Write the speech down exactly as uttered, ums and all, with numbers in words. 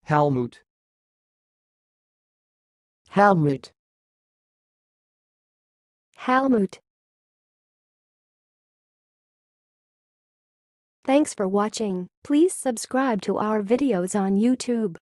hallmoot, hallmoot, hallmoot. Thanks for watching. Please subscribe to our videos on YouTube.